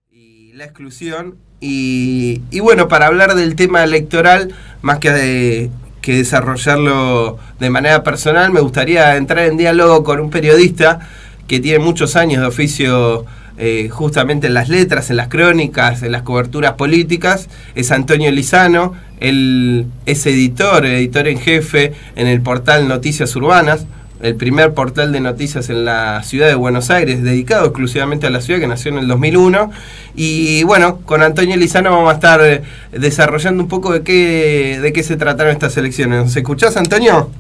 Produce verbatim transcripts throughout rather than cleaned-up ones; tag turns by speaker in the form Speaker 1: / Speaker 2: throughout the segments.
Speaker 1: y la exclusión. Y, y bueno, para hablar del tema electoral, más que, de, que desarrollarlo de manera personal, me gustaría entrar en diálogo con un periodista que tiene muchos años de oficio eh, justamente en las letras, en las crónicas, en las coberturas políticas. Es Antonio Lizano. Él es editor, editor en jefe en el portal Noticias Urbanas, el primer portal de noticias en la ciudad de Buenos Aires, dedicado exclusivamente a la ciudad, que nació en el dos mil uno. Y bueno, con Antonio Lizano vamos a estar eh, desarrollando un poco de qué, de qué se trataron estas elecciones. ¿Nos escuchás, Antonio?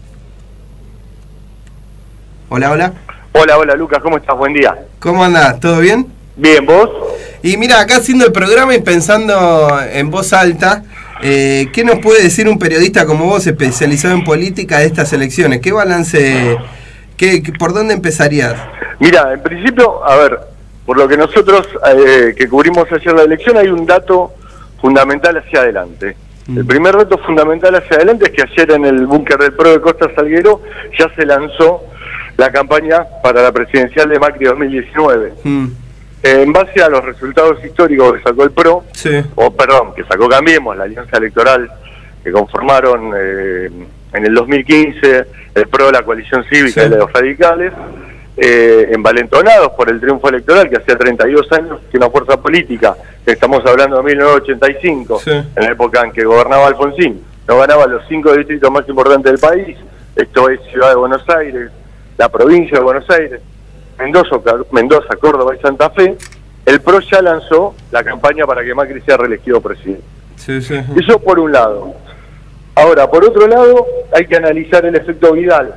Speaker 1: Hola, hola.
Speaker 2: Hola, hola, Lucas, ¿cómo estás? Buen día.
Speaker 1: ¿Cómo andás? ¿Todo bien?
Speaker 2: Bien, ¿vos?
Speaker 1: Y mira, acá haciendo el programa y pensando en voz alta, eh, ¿qué nos puede decir un periodista como vos, especializado en política, de estas elecciones? ¿Qué balance, qué, por dónde empezarías?
Speaker 2: Mira, en principio, a ver, por lo que nosotros eh, que cubrimos ayer la elección, hay un dato fundamental hacia adelante. Mm. El primer dato fundamental hacia adelante es que ayer en el búnker del PRO de Costa Salguero ya se lanzó la campaña para la presidencial de Macri dos mil diecinueve. Mm. Eh, en base a los resultados históricos que sacó el PRO, sí. o perdón, que sacó Cambiemos, la alianza electoral que conformaron eh, en el dos mil quince, el PRO, la coalición cívica, sí. y los radicales, eh, envalentonados por el triunfo electoral que hacía treinta y dos años que una fuerza política, estamos hablando de mil novecientos ochenta y cinco, sí. en la época en que gobernaba Alfonsín, no ganaba los cinco distritos más importantes del país, esto es Ciudad de Buenos Aires, la provincia de Buenos Aires, Mendoza, Mendoza, Córdoba y Santa Fe. El PRO ya lanzó la campaña para que Macri sea reelegido presidente. Sí, sí. Eso por un lado. Ahora, por otro lado, hay que analizar el efecto Vidal.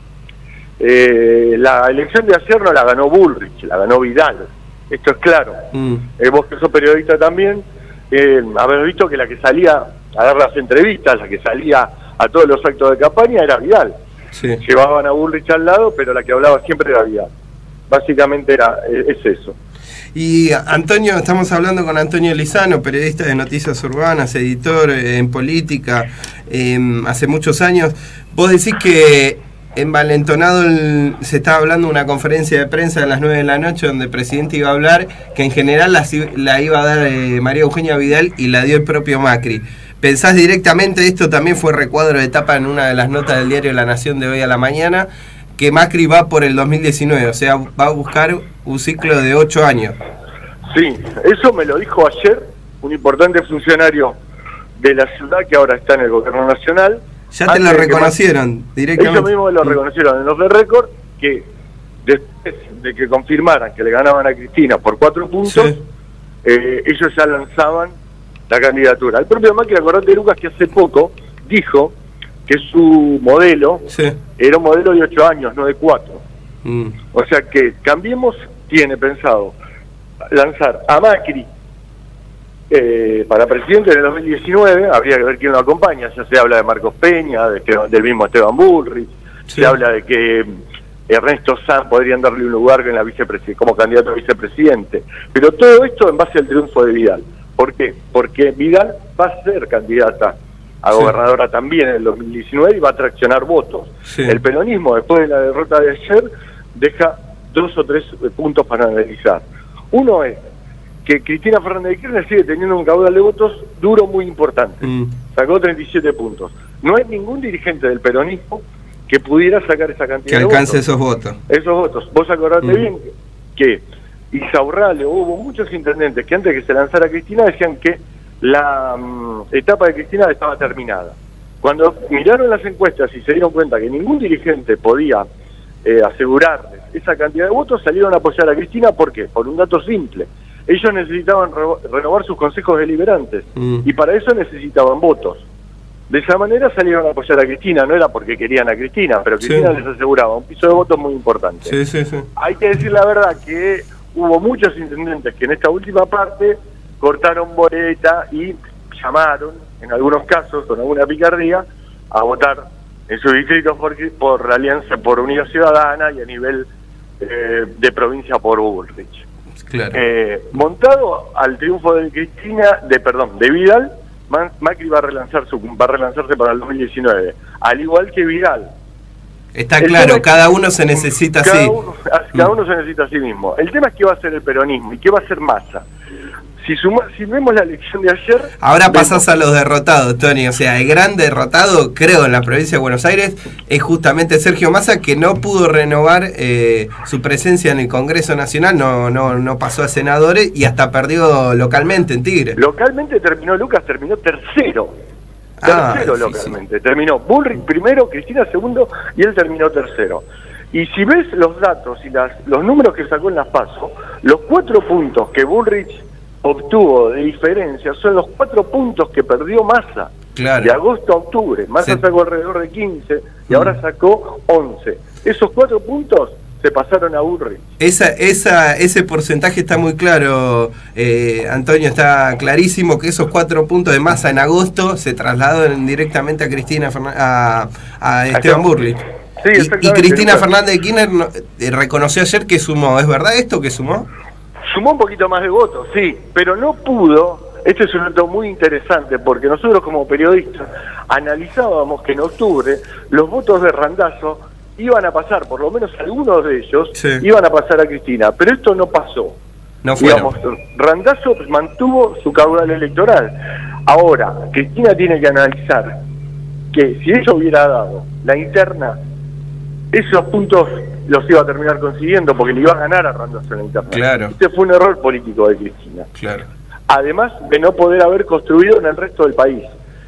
Speaker 2: Eh, la elección de ayer no la ganó Bullrich, la ganó Vidal. Esto es claro. Mm. Eh, vos que sos periodista también, eh, haber visto que la que salía a dar las entrevistas, la que salía a todos los actos de campaña era Vidal. Sí. Llevaban a Bullrich al lado, pero la que hablaba siempre era Vidal. Básicamente era es eso.
Speaker 1: Y Antonio, estamos hablando con Antonio Lizano, periodista de Noticias Urbanas, editor en política, eh, hace muchos años. Vos decís que envalentonado el, se estaba hablando de una conferencia de prensa a las nueve de la noche donde el presidente iba a hablar, que en general la, la iba a dar eh, María Eugenia Vidal y la dio el propio Macri. ¿Pensás directamente, esto también fue recuadro de tapa en una de las notas del diario La Nación de hoy a la mañana, que Macri va por el dos mil diecinueve, o sea, va a buscar un ciclo de ocho años?
Speaker 2: Sí, eso me lo dijo ayer un importante funcionario de la ciudad que ahora está en el gobierno nacional.
Speaker 1: Ya te lo reconocieron
Speaker 2: que,
Speaker 1: directamente.
Speaker 2: Ellos mismos lo reconocieron en los de récord, que después de que confirmaran que le ganaban a Cristina por cuatro puntos, sí. eh, ellos ya lanzaban la candidatura. El propio Macri, acordate, Lucas, que hace poco dijo que su modelo sí. era un modelo de ocho años, no de cuatro. Mm. O sea que Cambiemos tiene pensado lanzar a Macri eh, para presidente en el dos mil diecinueve, habría que ver quién lo acompaña, ya se habla de Marcos Peña, de Esteban, del mismo Esteban Bullrich, sí. se habla de que Ernesto Sanz podrían darle un lugar en la vicepresidencia, como candidato a vicepresidente, pero todo esto en base al triunfo de Vidal. ¿Por qué? Porque Vidal va a ser candidata a gobernadora sí. también en el dos mil diecinueve y va a traccionar votos. Sí. El peronismo, después de la derrota de ayer, deja dos o tres puntos para analizar. Uno es que Cristina Fernández de Kirchner sigue teniendo un caudal de votos duro muy importante. Mm. Sacó treinta y siete puntos. No hay ningún dirigente del peronismo que pudiera sacar esa cantidad de votos.
Speaker 1: Que alcance esos votos.
Speaker 2: Esos votos. Vos acordate mm. bien que Isaurralde, hubo muchos intendentes que antes de que se lanzara Cristina decían que la um, etapa de Cristina estaba terminada. Cuando miraron las encuestas y se dieron cuenta que ningún dirigente podía eh, asegurarles esa cantidad de votos, salieron a apoyar a Cristina. ¿Por qué? Por un dato simple. Ellos necesitaban re renovar sus consejos deliberantes mm. y para eso necesitaban votos. De esa manera salieron a apoyar a Cristina, no era porque querían a Cristina, pero Cristina sí. les aseguraba un piso de votos muy importante.
Speaker 1: Sí, sí, sí.
Speaker 2: Hay que decir la verdad que hubo muchos intendentes que en esta última parte cortaron boleta y llamaron, en algunos casos, con alguna picardía, a votar en sus distritos por, por la Alianza, por Unidad Ciudadana y a nivel eh, de provincia por Bullrich. Claro. Eh, montado al triunfo de Cristina, de perdón, de Vidal, Macri va a relanzar su, va a relanzarse para el dos mil diecinueve, al igual que Vidal.
Speaker 1: Está el claro, cada uno se necesita
Speaker 2: cada
Speaker 1: así.
Speaker 2: Uno, cada uno se necesita a sí mismo. El tema es qué va a hacer el peronismo y qué va a hacer Massa. Si, suma, si vemos la elección de ayer...
Speaker 1: Ahora pasás a los derrotados, Tony. O sea, el gran derrotado, creo, en la provincia de Buenos Aires es justamente Sergio Massa, que no pudo renovar eh, su presencia en el Congreso Nacional, no, no, no pasó a senadores y hasta perdió localmente en Tigre.
Speaker 2: Localmente terminó, Lucas terminó tercero.
Speaker 1: Ah,
Speaker 2: Tercero
Speaker 1: sí,
Speaker 2: localmente.
Speaker 1: sí.
Speaker 2: Terminó Bullrich primero, Cristina segundo y él terminó tercero. Y si ves los datos y las, los números que sacó en las PASO, los cuatro puntos que Bullrich obtuvo de diferencia son los cuatro puntos que perdió Massa.
Speaker 1: Claro.
Speaker 2: De agosto a octubre. Massa
Speaker 1: Sí.
Speaker 2: sacó alrededor de quince y
Speaker 1: Mm.
Speaker 2: ahora sacó once. Esos cuatro puntos se pasaron a Bullrich.
Speaker 1: Esa, esa, ese porcentaje está muy claro, eh, Antonio, está clarísimo que esos cuatro puntos de Massa en agosto se trasladaron directamente a Cristina Fernández, a, a Esteban Bullrich.
Speaker 2: Sí,
Speaker 1: y,
Speaker 2: exactamente.
Speaker 1: y Cristina Fernández de Kirchner no, eh, reconoció ayer que sumó. ¿Es verdad esto que sumó?
Speaker 2: Sumó un poquito más de votos, sí, pero no pudo. Este es un dato muy interesante porque nosotros como periodistas analizábamos que en octubre los votos de Randazzo iban a pasar, por lo menos algunos de ellos,
Speaker 1: Sí.
Speaker 2: iban a pasar a Cristina, pero esto no pasó.
Speaker 1: No fueron.
Speaker 2: Digamos, Randazzo mantuvo su caudal electoral. Ahora, Cristina tiene que analizar que si eso hubiera dado la interna, esos puntos los iba a terminar consiguiendo porque le iba a ganar a Randazzo en la interna.
Speaker 1: Claro.
Speaker 2: Este fue un error político de Cristina.
Speaker 1: Claro.
Speaker 2: Además de no poder haber construido en el resto del país.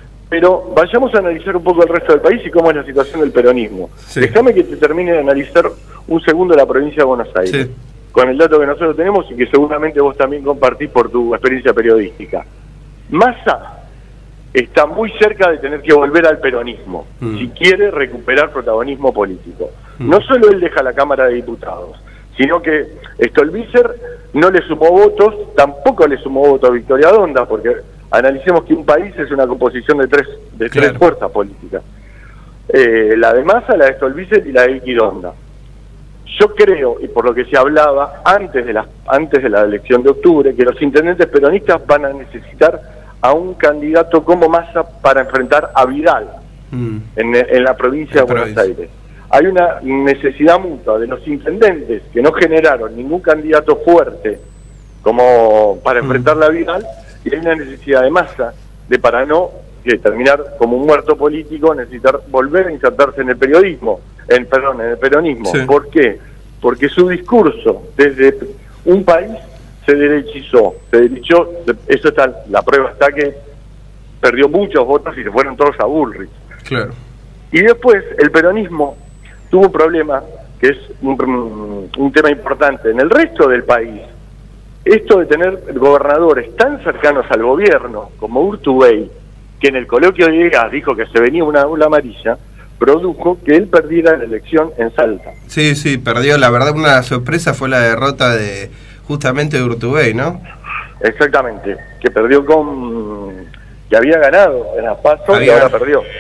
Speaker 2: Pero vayamos a analizar un poco el resto del país y cómo es la situación del peronismo.
Speaker 1: Sí.
Speaker 2: Déjame que te termine de analizar un segundo la provincia de Buenos Aires,
Speaker 1: Sí.
Speaker 2: con el dato que nosotros tenemos y que seguramente vos también compartís por tu experiencia periodística. Massa está muy cerca de tener que volver al peronismo,
Speaker 1: Mm.
Speaker 2: si quiere recuperar protagonismo político.
Speaker 1: Mm.
Speaker 2: No solo él deja la Cámara de Diputados, sino que Stolbizer no le sumó votos, tampoco le sumó votos a Victoria Donda, porque analicemos que un país es una composición de tres de
Speaker 1: Claro.
Speaker 2: tres fuerzas políticas. Eh, la de Massa, la de Stolbizer y la de Vicky Donda. Yo creo, y por lo que se hablaba antes de la, antes de la elección de octubre, que los intendentes peronistas van a necesitar a un candidato como Massa para enfrentar a Vidal
Speaker 1: Mm.
Speaker 2: en, en la provincia
Speaker 1: La
Speaker 2: de Buenos
Speaker 1: provincia.
Speaker 2: Aires. Hay una necesidad mutua de los intendentes que no generaron ningún candidato fuerte como para
Speaker 1: Mm.
Speaker 2: enfrentar a Vidal, y hay una necesidad de Massa de para no que terminar como un muerto político, necesitar volver a insertarse en el periodismo, en perdón, en el peronismo.
Speaker 1: Sí.
Speaker 2: ¿Por qué? Porque su discurso desde un país se derechizó, se derechó, eso está, la prueba está que perdió muchos votos y se fueron todos a Bullrich.
Speaker 1: Claro.
Speaker 2: Y después el peronismo tuvo un problema, que es un, un tema importante. En el resto del país, esto de tener gobernadores tan cercanos al gobierno, como Urtubey, que en el coloquio de Egas dijo que se venía una ola amarilla, produjo que él perdiera la elección en Salta.
Speaker 1: Sí, sí, perdió. La verdad, una sorpresa fue la derrota de justamente de Urtubey, ¿no?
Speaker 2: Exactamente, que perdió con... que había ganado en las PASO y
Speaker 1: Había
Speaker 2: ahora
Speaker 1: ganado.
Speaker 2: perdió.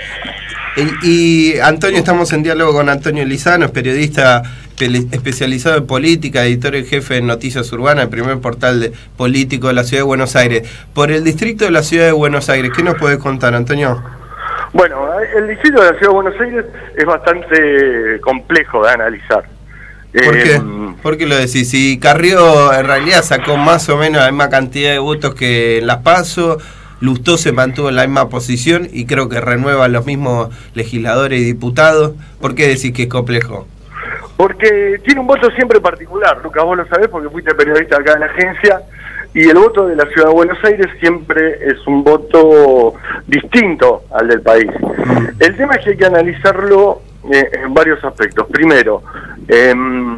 Speaker 1: Y, y Antonio, estamos en diálogo con Antonio Lizano, es periodista pele- especializado en política, editor en jefe de Noticias Urbanas, el primer portal de político de la Ciudad de Buenos Aires. Por el distrito de la Ciudad de Buenos Aires, ¿qué nos podés contar, Antonio?
Speaker 2: Bueno, el distrito de la Ciudad de Buenos Aires es bastante complejo de analizar.
Speaker 1: ¿Por
Speaker 2: Eh,
Speaker 1: qué? ¿Por qué lo decís? Si Carrió en realidad sacó más o menos la misma cantidad de votos que en Las PASO, Lustó se mantuvo en la misma posición y creo que renuevan los mismos legisladores y diputados. ¿Por qué decís que es complejo?
Speaker 2: Porque tiene un voto siempre particular, Lucas, vos lo sabés porque fuiste periodista acá en la agencia, y el voto de la Ciudad de Buenos Aires siempre es un voto distinto al del país. El tema es que hay que analizarlo eh, en varios aspectos. Primero, eh,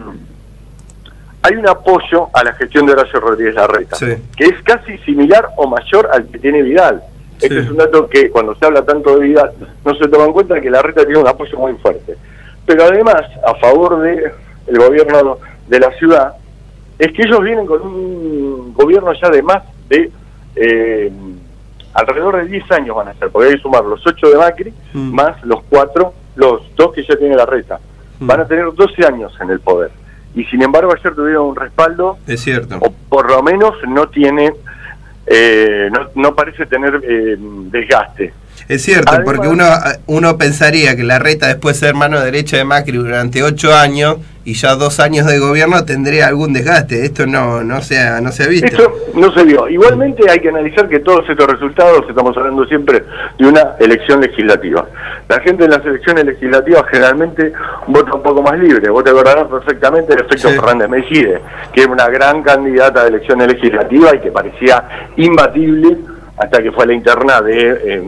Speaker 2: hay un apoyo a la gestión de Horacio Rodríguez Larreta,
Speaker 1: Sí.
Speaker 2: que es casi similar o mayor al que tiene Vidal. Este
Speaker 1: Sí.
Speaker 2: es un dato que cuando se habla tanto de Vidal no se toma en cuenta que Larreta tiene un apoyo muy fuerte. Pero además, a favor de el gobierno de la ciudad, es que ellos vienen con un gobierno ya de más de eh, alrededor de diez años van a ser, porque hay que sumar los ocho de Macri,
Speaker 1: Mm.
Speaker 2: más los cuatro, los dos que ya tiene Larreta.
Speaker 1: Mm.
Speaker 2: Van a tener doce años en el poder. Y sin embargo ayer tuvieron un respaldo,
Speaker 1: Es cierto.
Speaker 2: o por lo menos no tiene, eh, no, no parece tener eh, desgaste.
Speaker 1: Es cierto,
Speaker 2: Además,
Speaker 1: porque uno uno pensaría que Larreta, después de ser mano derecha de Macri durante ocho años y ya dos años de gobierno, tendría algún desgaste. Esto no no se ha, no se ha visto.
Speaker 2: Esto no se vio. Igualmente hay que analizar que todos estos resultados, estamos hablando siempre de una elección legislativa. La gente en las elecciones legislativas generalmente vota un poco más libre. Vos te acordarás perfectamente del efecto
Speaker 1: sí.
Speaker 2: Fernández Mejide, que era una gran candidata de elecciones legislativas y que parecía imbatible hasta que fue a la interna de... Eh,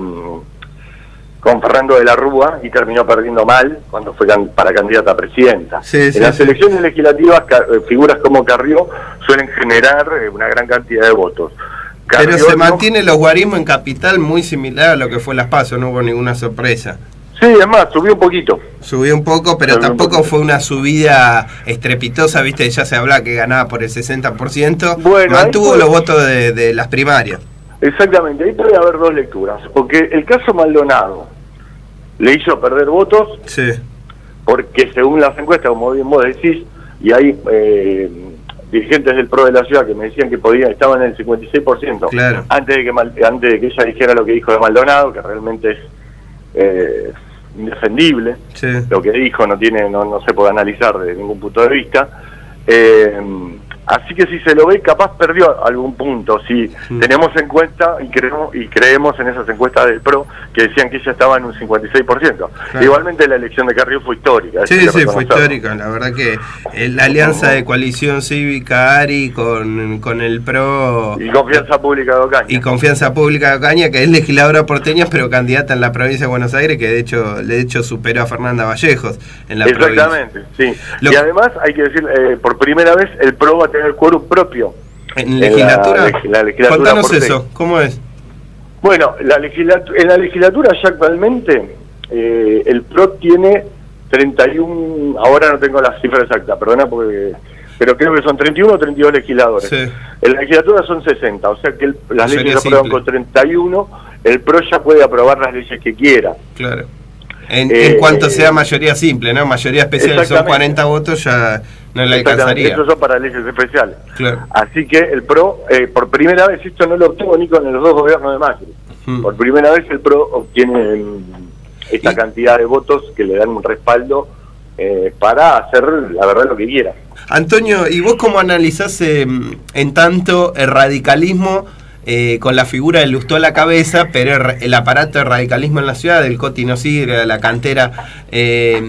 Speaker 2: con Fernando de la Rúa y terminó perdiendo mal cuando fue can para candidata a presidenta.
Speaker 1: Sí,
Speaker 2: en
Speaker 1: sí,
Speaker 2: las
Speaker 1: sí.
Speaker 2: elecciones legislativas, figuras como Carrió suelen generar una gran cantidad de votos. Carrió
Speaker 1: Pero se
Speaker 2: no...
Speaker 1: mantiene los guarismos en Capital muy similar a lo que fue las PASO, no hubo ninguna sorpresa.
Speaker 2: Sí, es más, subió un poquito.
Speaker 1: Subió un poco, pero
Speaker 2: Subió
Speaker 1: tampoco fue una subida estrepitosa, viste, ya se hablaba que ganaba por el sesenta por ciento,
Speaker 2: bueno,
Speaker 1: mantuvo
Speaker 2: fue...
Speaker 1: los votos de, de las primarias.
Speaker 2: Exactamente, ahí puede haber dos lecturas, porque el caso Maldonado le hizo perder votos,
Speaker 1: sí.
Speaker 2: porque según las encuestas, como bien vos decís, y hay eh, dirigentes del P R O de la ciudad que me decían que podían, estaban en el cincuenta y seis por ciento,
Speaker 1: claro.
Speaker 2: antes de que antes de que ella dijera lo que dijo de Maldonado, que realmente es eh, indefendible,
Speaker 1: sí.
Speaker 2: lo que dijo no tiene no, no se puede analizar desde ningún punto de vista. Eh, Así que si se lo ve, capaz perdió algún punto. Si sí. tenemos en cuenta y creemos, y creemos en esas encuestas del P R O que decían que ella estaba en un cincuenta y seis por ciento. Claro. Igualmente la elección de Carrió fue histórica.
Speaker 1: Sí, sí, fue histórica. La verdad que la alianza de coalición cívica ARI con, con el P R O...
Speaker 2: Y Confianza Pública de Ocaña.
Speaker 1: Y Confianza Pública de Ocaña, que es legisladora porteña, pero candidata en la provincia de Buenos Aires, que de hecho de hecho superó a Fernanda Vallejos en la
Speaker 2: Exactamente,
Speaker 1: provincia.
Speaker 2: sí.
Speaker 1: Lo...
Speaker 2: Y además, hay que decir, eh, por primera vez el P R O va a tener quórum propio.
Speaker 1: ¿En legislatura?
Speaker 2: En la, la legislatura
Speaker 1: Contanos
Speaker 2: porteña.
Speaker 1: eso, ¿cómo es?
Speaker 2: Bueno, la legislatura, en la legislatura ya actualmente eh, el P R O tiene treinta y uno, ahora no tengo la cifra exacta, perdona, porque, pero creo que son treinta y uno o treinta y dos legisladores.
Speaker 1: Sí.
Speaker 2: En la legislatura son sesenta, o sea que el, las
Speaker 1: Sería
Speaker 2: leyes se aprueban con treinta y uno, el P R O ya puede aprobar las leyes que quiera.
Speaker 1: Claro. En,
Speaker 2: eh,
Speaker 1: en cuanto sea mayoría simple, ¿no? Mayoría especial son cuarenta votos, ya no le alcanzaría.
Speaker 2: Estos son para leyes especiales.
Speaker 1: Claro.
Speaker 2: Así que el P R O, eh, por primera vez, esto no lo obtuvo ni con los dos gobiernos de Macri. Hmm. Por primera vez el P R O obtiene um, esta ¿Y? cantidad de votos que le dan un respaldo eh, para hacer, la verdad, lo que quiera.
Speaker 1: Antonio, ¿y vos cómo analizás eh, en tanto el radicalismo Eh, con la figura de Lustó a la cabeza, pero el, el aparato de radicalismo en la ciudad, del Coti Nosigre, la cantera, eh,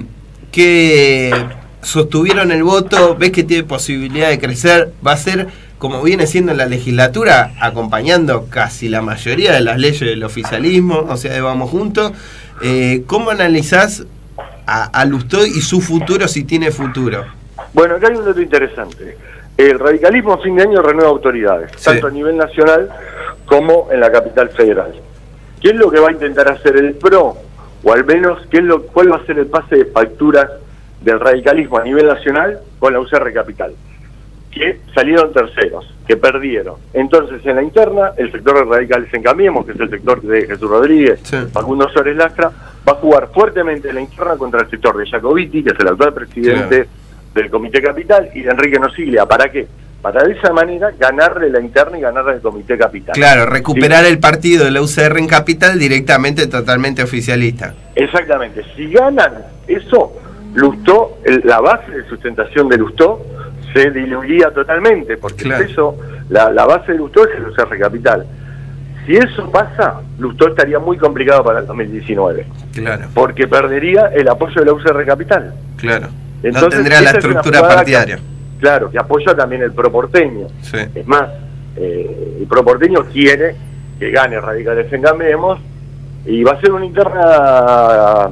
Speaker 1: que sostuvieron el voto? ¿Ves que tiene posibilidad de crecer? ¿Va a ser, como viene siendo en la legislatura, acompañando casi la mayoría de las leyes del oficialismo, o sea, de Vamos Juntos? Eh, ¿Cómo analizás a, a Lustó y su futuro, si tiene futuro?
Speaker 2: Bueno, acá hay un dato interesante. El radicalismo a fin de año renueva autoridades, sí. tanto a nivel nacional como en la capital federal. ¿Qué es lo que va a intentar hacer el P R O? O al menos, ¿qué es lo, ¿cuál va a ser el pase de facturas del radicalismo a nivel nacional con la U C R Capital? Que salieron terceros, que perdieron. Entonces, en la interna, el sector de Radicales en Cambiemos, que es el sector de Jesús Rodríguez, sí. Facundo Suárez Lastra, va a jugar fuertemente en la interna contra el sector de Jacobiti, que es el actual presidente... Sí. del Comité Capital, y de Enrique Nosiglia. ¿Para qué? Para de esa manera ganarle la interna y ganarle el Comité Capital.
Speaker 1: Claro, recuperar ¿sí? el partido de la U C R en Capital directamente, totalmente oficialista.
Speaker 2: Exactamente. Si ganan eso, Lustó, el, la base de sustentación de Lustó se diluiría totalmente, porque claro. eso, la, la base de Lustó es el U C R Capital. Si eso pasa, Lustó estaría muy complicado para el dos mil diecinueve. Claro. Porque perdería el apoyo de la U C R Capital.
Speaker 1: Claro. Entonces, no tendría la estructura partidaria.
Speaker 2: Que, claro, que apoya también el Pro Porteño. Sí. Es más, eh, el Pro Porteño quiere que gane Radicales en Cambiemos y va a ser una interna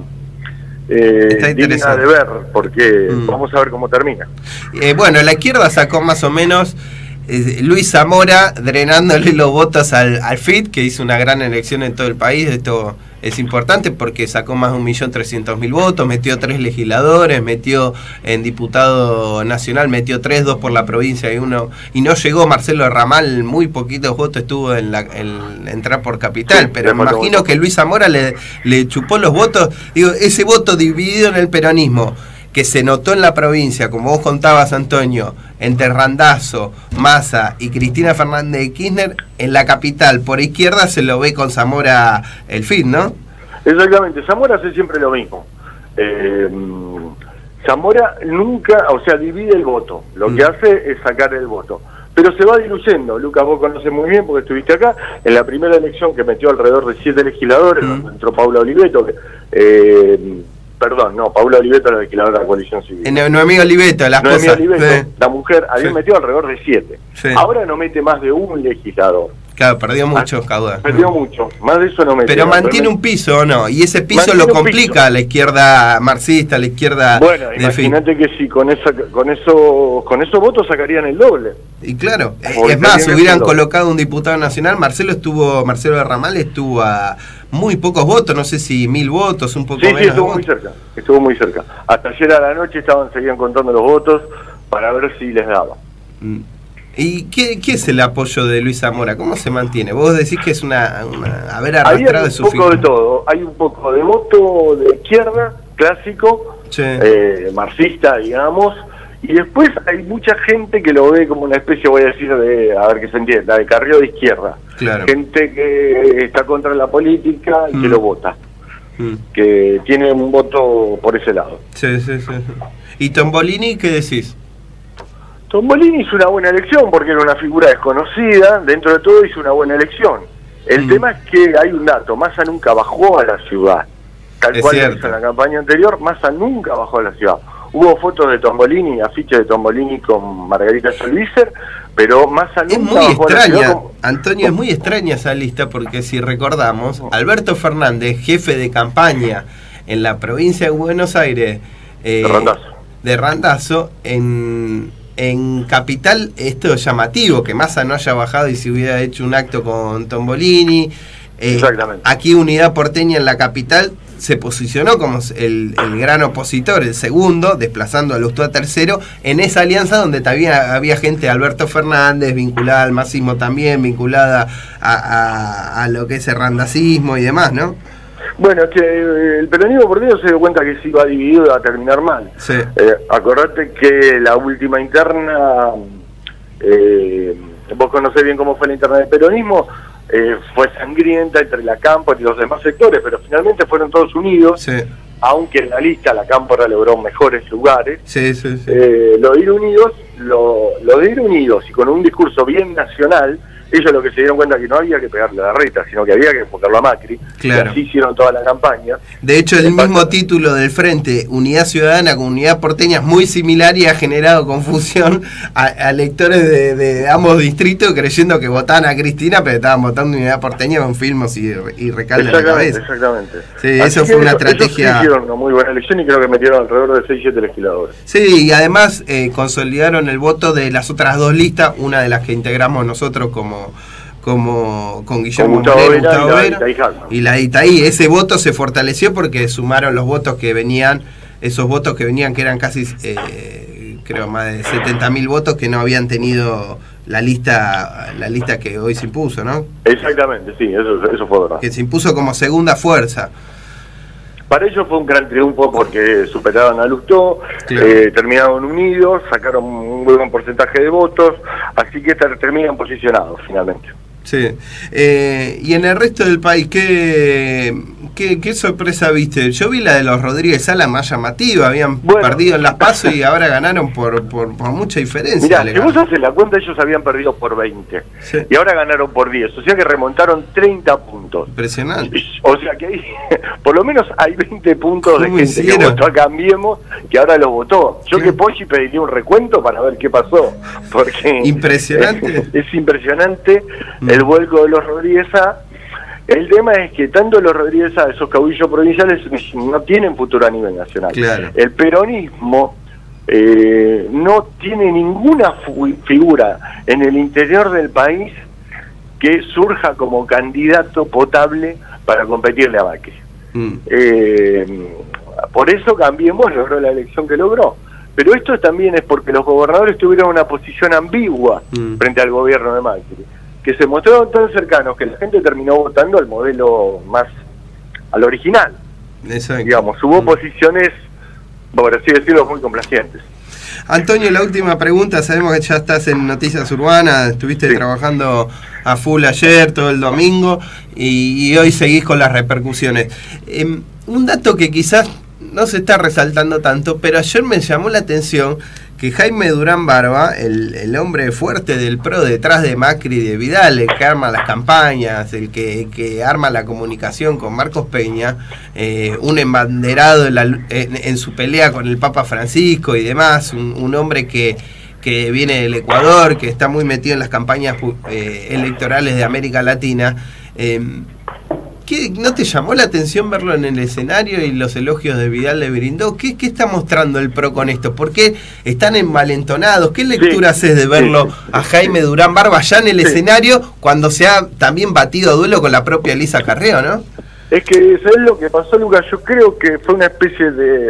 Speaker 2: eh, digna de ver, porque mm. vamos a ver cómo termina.
Speaker 1: Eh, bueno, la izquierda sacó más o menos eh, Luis Zamora drenándole los votos al, al F I T, que hizo una gran elección en todo el país. Esto es importante porque sacó más de un millón trescientos mil votos, metió tres legisladores, metió en diputado nacional, metió tres, dos por la provincia y uno, y no llegó Marcelo Ramal, muy poquitos votos estuvo en, la, en entrar por Capital, sí, pero me imagino voto. que Luis Zamora le, le chupó los votos, digo, ese voto dividido en el peronismo, que se notó en la provincia, como vos contabas, Antonio, entre Randazzo, Massa y Cristina Fernández de Kirchner, en la capital por izquierda se lo ve con Zamora el F I T, ¿no?
Speaker 2: Exactamente, Zamora hace siempre lo mismo. Eh, Zamora nunca, o sea, divide el voto. Lo mm. que hace es sacar el voto. Pero se va diluyendo. Lucas, vos conoces muy bien porque estuviste acá. En la primera elección que metió alrededor de siete legisladores, mm. entró Paula Oliveto, que, eh, perdón, no, Paula Oliveto era legisladora de la Coalición Civil.
Speaker 1: Eh, Noemí Oliveto, la esposa.
Speaker 2: Noemí Oliveto,
Speaker 1: sí.
Speaker 2: la mujer, había
Speaker 1: sí.
Speaker 2: metido alrededor de siete.
Speaker 1: Sí.
Speaker 2: Ahora no mete más de un legislador.
Speaker 1: Claro, perdió mucho, caudal.
Speaker 2: Perdió mucho, más de eso no mete.
Speaker 1: Pero mantiene un piso, ¿o no? Y ese piso lo complica a la izquierda marxista, a la izquierda...
Speaker 2: Bueno, imagínate que si con esa, con eso, con esos votos sacarían el doble.
Speaker 1: Y claro, es más, hubieran colocado un diputado nacional, Marcelo estuvo, Marcelo de Ramal estuvo a muy pocos votos, no sé si mil votos, un poco
Speaker 2: sí,
Speaker 1: menos.
Speaker 2: Sí, estuvo muy cerca, estuvo muy cerca. Hasta ayer a la noche estaban, seguían contando los votos para ver si les daba.
Speaker 1: Mm. ¿Y qué, qué es el apoyo de Luis Zamora? ¿Cómo se mantiene? Vos decís que es una, una haber arrastrado de su
Speaker 2: figura. Hay un poco de todo. Hay un poco de voto de izquierda, clásico, sí. eh, marxista, digamos, y después hay mucha gente que lo ve como una especie, voy a decir, de, a ver que se entienda, de carril de izquierda.
Speaker 1: Claro.
Speaker 2: Gente que está contra la política y mm. que lo vota. Mm. Que tiene un voto por ese lado.
Speaker 1: Sí, sí, sí. ¿Y Tombolini qué decís?
Speaker 2: Tombolini hizo una buena elección porque era una figura desconocida, dentro de todo hizo una buena elección. El mm. tema es que hay un dato, Massa nunca bajó a la ciudad, tal es cual cierto. Hizo en la campaña anterior, Massa nunca bajó a la ciudad. Hubo fotos de Tombolini, afiches de Tombolini con Margarita Solvícer, pero Massa nunca
Speaker 1: es muy
Speaker 2: bajó
Speaker 1: extraña,
Speaker 2: a la ciudad. Como...
Speaker 1: Antonio, es muy extraña esa lista porque si recordamos, Alberto Fernández, jefe de campaña en la provincia de Buenos Aires, eh,
Speaker 2: de Randazzo,
Speaker 1: de Randazzo en... En Capital, esto es llamativo, que Massa no haya bajado y se hubiera hecho un acto con Tombolini. Eh,
Speaker 2: Exactamente.
Speaker 1: Aquí Unidad Porteña en la capital se posicionó como el, el gran opositor, el segundo, desplazando a Lustó a tercero, en esa alianza donde había, había gente de Alberto Fernández, vinculada al masismo también, vinculada a, a, a lo que es el randacismo y demás, ¿no?
Speaker 2: Bueno, es que el peronismo porteño se dio cuenta que se iba dividido iba a terminar mal.
Speaker 1: Sí.
Speaker 2: Eh, acordate que la última interna, eh, vos conocés bien cómo fue la interna del peronismo, eh, fue sangrienta entre la Cámpora y los demás sectores, pero finalmente fueron todos unidos,
Speaker 1: sí.
Speaker 2: aunque en la lista la Cámpora logró mejores lugares.
Speaker 1: Sí, sí, sí.
Speaker 2: Eh, lo de ir unidos, lo, lo de ir unidos y con un discurso bien nacional, ellos lo que se dieron cuenta que no había que pegarle a la Reta, sino que había que enfocarlo a Macri.
Speaker 1: Claro.
Speaker 2: Y así hicieron toda la campaña.
Speaker 1: De hecho, el
Speaker 2: de
Speaker 1: mismo
Speaker 2: parte...
Speaker 1: título del Frente, Unidad Ciudadana con Unidad Porteña, es muy similar y ha generado confusión a, a lectores de, de ambos distritos creyendo que votaban a Cristina, pero estaban votando Unidad Porteña con Filmos y, y Recalde en la cabeza.
Speaker 2: Exactamente.
Speaker 1: Sí, así eso fue una
Speaker 2: eso,
Speaker 1: estrategia.
Speaker 2: Eso sí hicieron una muy buena elección y creo que metieron alrededor de seis siete legisladores.
Speaker 1: Sí, y además eh, consolidaron el voto de las otras dos listas, una de las que integramos nosotros como... como con Guillermo
Speaker 2: con Gustavo
Speaker 1: Moreno, Gustavo
Speaker 2: Vera,
Speaker 1: Vera,
Speaker 2: y, la
Speaker 1: y la de Itaí. Ese voto se fortaleció porque sumaron los votos que venían, esos votos que venían que eran casi, eh, creo, más de setenta mil votos que no habían tenido la lista la lista que hoy se impuso, ¿no?
Speaker 2: Exactamente, sí, eso, eso fue verdad.
Speaker 1: Que se impuso como segunda fuerza.
Speaker 2: Para ellos fue un gran triunfo porque superaron a Lustó, claro. eh, terminaron unidos, sacaron un buen porcentaje de votos, así que terminan posicionados finalmente.
Speaker 1: Sí. Eh, y en el resto del país, ¿qué, qué, qué sorpresa viste? Yo vi la de los Rodríguez Sala más llamativa, habían bueno. perdido en las PASO y ahora ganaron por, por, por mucha diferencia.
Speaker 2: Mirá, si vos haces la cuenta, ellos habían perdido por veinte, sí. y ahora ganaron por diez, o sea que remontaron treinta puntos.
Speaker 1: Impresionante.
Speaker 2: O sea que hay, por lo menos hay veinte puntos de gente hicieron? que votó a Cambiemos, que ahora los votó. Yo ¿Qué? que Poggi pediría un recuento para ver qué pasó, porque
Speaker 1: impresionante.
Speaker 2: Es, es impresionante mm. el vuelco de los Rodríguez A. El tema es que tanto los Rodríguez A, esos caudillos provinciales, no tienen futuro a nivel nacional.
Speaker 1: Claro.
Speaker 2: El peronismo eh, no tiene ninguna figura en el interior del país que surja como candidato potable para competirle a Macri. Mm. Eh, por eso Cambiemos logró la elección que logró. Pero esto también es porque los gobernadores tuvieron una posición ambigua mm. frente al gobierno de Macri, que se mostraron tan cercanos que la gente terminó votando al modelo más, al original.
Speaker 1: Exacto.
Speaker 2: Digamos, hubo mm. posiciones, por así decirlo, muy complacientes.
Speaker 1: Antonio, la última pregunta. Sabemos que ya estás en Noticias Urbanas, estuviste sí. trabajando a full ayer, todo el domingo, y, y hoy seguís con las repercusiones. Eh, un dato que quizás no se está resaltando tanto, pero ayer me llamó la atención que Jaime Durán Barba, el, el hombre fuerte del P R O detrás de Macri y de Vidal, el que arma las campañas, el que, que arma la comunicación con Marcos Peña, eh, un embanderado en, la, en, en su pelea con el Papa Francisco y demás, un, un hombre que, que viene del Ecuador, que está muy metido en las campañas eh, electorales de América Latina. Eh, ¿Qué, ¿No te llamó la atención verlo en el escenario y los elogios de Vidal le brindó? ¿Qué, qué está mostrando el P R O con esto? ¿Por qué están envalentonados? ¿Qué lectura sí, haces de verlo sí, a Jaime Durán Barba ya en el sí. escenario cuando se ha también batido a duelo con la propia Elisa Carrió, no?
Speaker 2: Es que, ¿sabes lo que pasó, Lucas? Yo creo que fue una especie de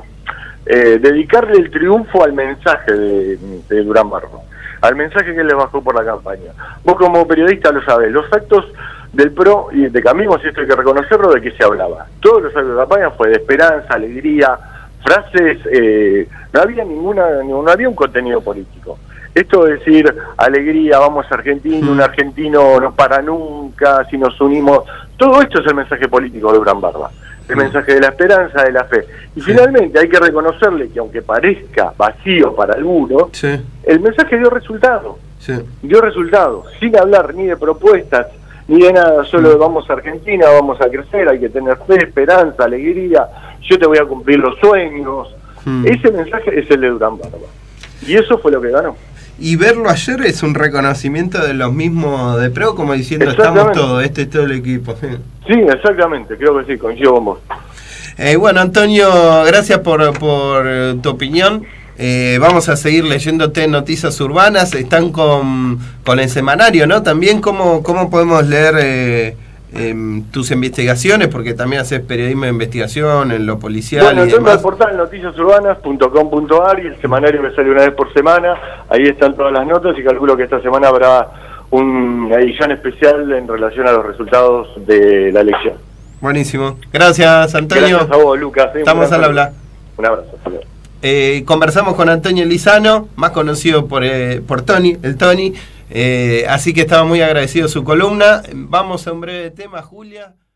Speaker 2: eh, dedicarle el triunfo al mensaje de, de Durán Barba, al mensaje que él le bajó por la campaña. Vos como periodista lo sabés, los actos del P R O y de Cambiemos, y esto hay que reconocerlo, de qué se hablaba. Todos los actos de campaña fue de esperanza, alegría, frases, eh, no había ninguna, no había un contenido político. Esto de decir alegría, vamos a Argentina, un argentino no para nunca, si nos unimos, todo esto es el mensaje político de Durán Barba, el mensaje de la esperanza, de la fe. Y finalmente hay que reconocerle que aunque parezca vacío para algunos, sí. el mensaje dio resultado, sí. dio resultado, sin hablar ni de propuestas, ni de nada, solo vamos a Argentina, vamos a crecer, hay que tener fe, esperanza, alegría, yo te voy a cumplir los sueños. Hmm. Ese mensaje es el de Durán Barba. Y eso fue lo que ganó.
Speaker 1: Y verlo ayer es un reconocimiento de los mismos de P R O, como diciendo, estamos todos, este es todo el equipo. Sí,
Speaker 2: sí, exactamente, creo que sí, coincido con vos.
Speaker 1: Eh, bueno, Antonio, gracias por, por tu opinión. Eh, vamos a seguir leyéndote Noticias Urbanas. Están con, con el semanario, ¿no? También, ¿cómo, cómo podemos leer eh, eh, tus investigaciones? Porque también haces periodismo de investigación en lo policial.
Speaker 2: Bueno,
Speaker 1: y
Speaker 2: entonces
Speaker 1: demás.
Speaker 2: al portal noticias urbanas punto com punto a r y el semanario me sale una vez por semana. Ahí están todas las notas y calculo que esta semana habrá una edición especial en relación a los resultados de la elección. Buenísimo. Gracias, Antonio. Gracias a vos, Lucas. ¿eh? Estamos al habla. Un abrazo. Hasta luego.
Speaker 1: Eh, conversamos con Antonio Lizano, más conocido por, eh, por Tony, el Tony, eh, así que estaba muy agradecido su columna. Vamos a un breve tema, Julia.